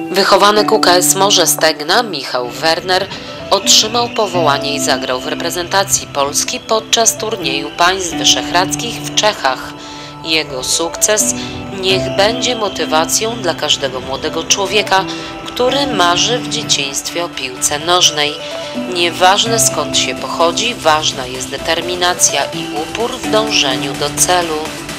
Wychowanek UKS Morze Stegna Michał Werner otrzymał powołanie i zagrał w reprezentacji Polski podczas turnieju państw wyszehradzkich w Czechach. Jego sukces niech będzie motywacją dla każdego młodego człowieka, który marzy w dzieciństwie o piłce nożnej. Nieważne skąd się pochodzi, ważna jest determinacja i upór w dążeniu do celu.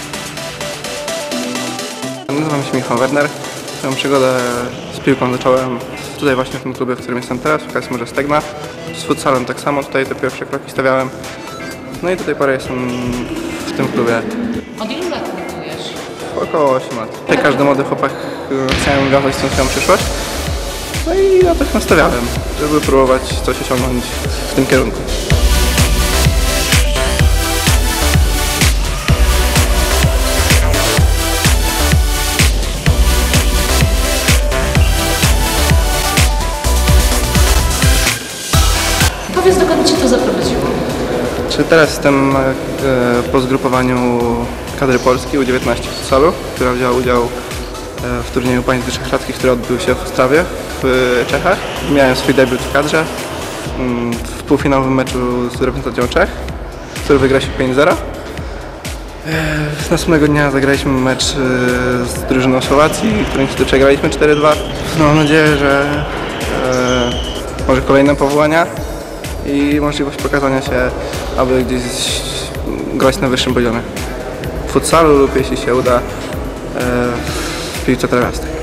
Nazywam się Michał Werner. Swoją przygodę z piłką zacząłem tutaj właśnie w tym klubie, w którym jestem teraz, w UKS Morze Stegna. Z futsalem tak samo, tutaj te pierwsze kroki stawiałem. No i do tej pory jestem w tym klubie. Od ilu lat trenujesz? Około 8 lat. Jak każdy młody chłopak chciałem wiązać z tym swoją przyszłość. No i na to się nastawiałem, żeby próbować coś osiągnąć w tym kierunku. Powiedz, dokąd Cię to zaprowadziło? Teraz jestem po zgrupowaniu kadry Polski U19 w futsalu, która wzięła udział w turnieju państw wyszehradzkich, który odbył się w Ostrawie w Czechach. Miałem swój debiut w kadrze w półfinałowym meczu z reprezentacją Czech, który wygrał się 5-0. Następnego dnia zagraliśmy mecz z drużyną Słowacji, w którym przegraliśmy 4-2. Mam nadzieję, że może kolejne powołania i możliwość pokazania się, aby gdzieś grać na wyższym poziomie w futsalu lub, jeśli się uda, w piłce trawiastej.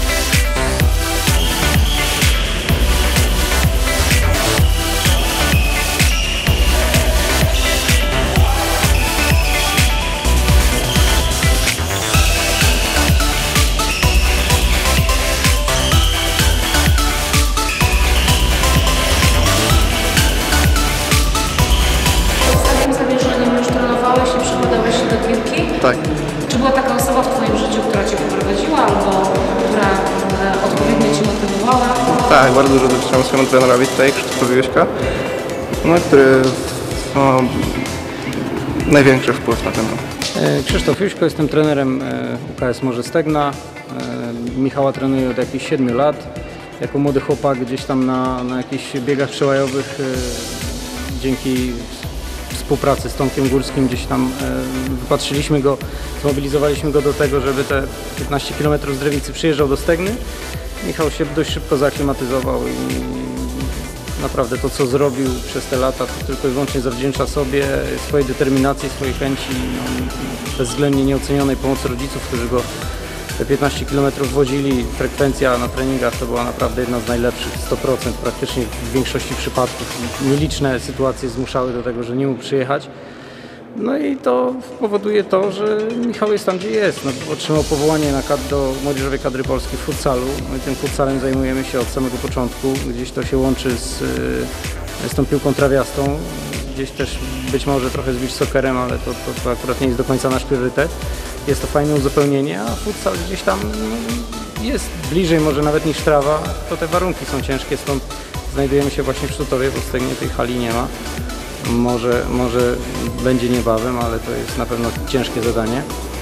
Tak. Czy była taka osoba w Twoim życiu, która Cię poprowadziła albo która odpowiednio Cię motywowała? Tak, bardzo dużo dotyczyłem swojemu trenerowi tutaj, Krzysztofowi Juśka, który największy wpływ na ten. Krzysztof Juśko, jestem trenerem UKS Morze Stegna. Michała trenuję od jakichś 7 lat. Jako młody chłopak gdzieś tam na jakichś biegach przełajowych dzięki współpracy z Tomkiem Górskim gdzieś tam wypatrzyliśmy go, zmobilizowaliśmy go do tego, żeby te 15 km z Drewicy przyjeżdżał do Stegny. Michał się dość szybko zaaklimatyzował i naprawdę to, co zrobił przez te lata, to tylko i wyłącznie zawdzięcza sobie, swojej determinacji, swojej chęci, bezwzględnie nieocenionej pomocy rodziców, którzy go te 15 km wodzili. Frekwencja na treningach to była naprawdę jedna z najlepszych, 100% praktycznie w większości przypadków. Nieliczne sytuacje zmuszały do tego, że nie mógł przyjechać. No i to powoduje to, że Michał jest tam, gdzie jest. Otrzymał powołanie do młodzieżowej kadry Polski w futsalu. No i tym futsalem zajmujemy się od samego początku. Gdzieś to się łączy z tą piłką trawiastą. Gdzieś też być może trochę z beach soccerem, ale to akurat nie jest do końca nasz priorytet. Jest to fajne uzupełnienie, a futsal gdzieś tam jest bliżej może nawet niż trawa, to te warunki są ciężkie, stąd znajdujemy się właśnie w Sztutowie, bo w Stegnie tej hali nie ma. Może będzie niebawem, ale to jest na pewno ciężkie zadanie.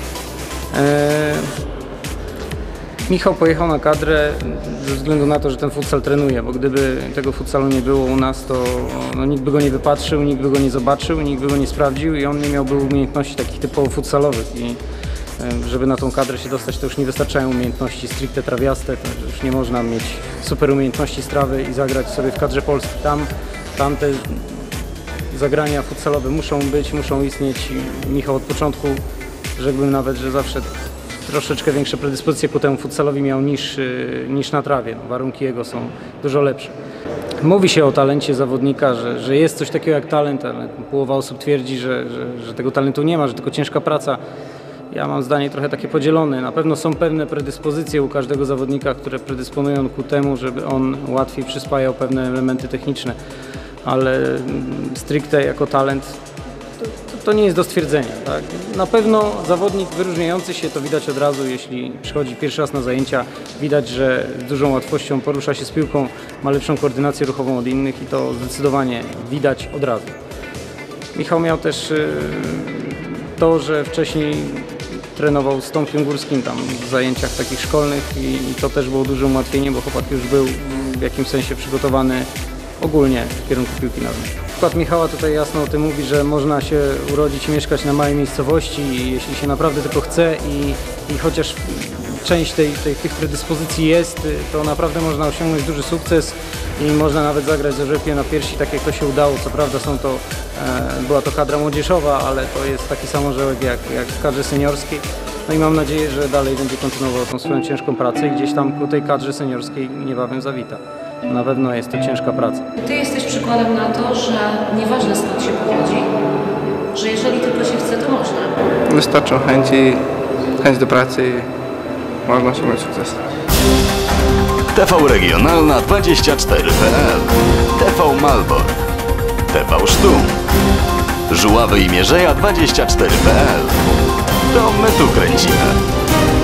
Michał pojechał na kadrę ze względu na to, że ten futsal trenuje, bo gdyby tego futsalu nie było u nas, to nikt by go nie wypatrzył, nikt by go nie zobaczył, nikt by go nie sprawdził i on nie miałby umiejętności takich typowo futsalowych. I żeby na tą kadrę się dostać, to już nie wystarczają umiejętności stricte trawiaste, to już nie można mieć super umiejętności z trawy i zagrać sobie w kadrze Polski. Tam te zagrania futsalowe muszą istnieć. Michał od początku, rzekłbym nawet, że zawsze troszeczkę większe predyspozycje ku temu futsalowi miał niż na trawie. Warunki jego są dużo lepsze. Mówi się o talencie zawodnika, że jest coś takiego jak talent, ale połowa osób twierdzi, że tego talentu nie ma, że tylko ciężka praca. Ja mam zdanie trochę takie podzielone. Na pewno są pewne predyspozycje u każdego zawodnika, które predysponują ku temu, żeby on łatwiej przyswajał pewne elementy techniczne, ale stricte jako talent to nie jest do stwierdzenia. Tak? Na pewno zawodnik wyróżniający się, to widać od razu, jeśli przychodzi pierwszy raz na zajęcia, widać, że z dużą łatwością porusza się z piłką, ma lepszą koordynację ruchową od innych i to zdecydowanie widać od razu. Michał miał też to, że wcześniej trenował z Tomkiem Górskim tam w zajęciach takich szkolnych i to też było duże ułatwienie, bo chłopak już był w jakimś sensie przygotowany ogólnie w kierunku piłki nożnej. Przykład Michała tutaj jasno o tym mówi, że można się urodzić i mieszkać na małej miejscowości, jeśli się naprawdę tylko chce i chociaż część tych predyspozycji jest, to naprawdę można osiągnąć duży sukces i można nawet zagrać z orzełkiem na piersi, tak jak to się udało. Co prawda była to kadra młodzieżowa, ale to jest taki sam orzełek jak w kadrze seniorskiej. No i mam nadzieję, że dalej będzie kontynuował tą swoją ciężką pracę i gdzieś tam ku tej kadrze seniorskiej niebawem zawita. Na pewno jest to ciężka praca. Ty jesteś przykładem na to, że nieważne skąd się pochodzi, że jeżeli tylko się chce, to można. Wystarczą chęć do pracy i można osiągnąć sukces. TV Regionalna 24.pl, TV Malbork, TV Sztum, Żuławy i Mierzeja 24.pl. To my tu kręcimy.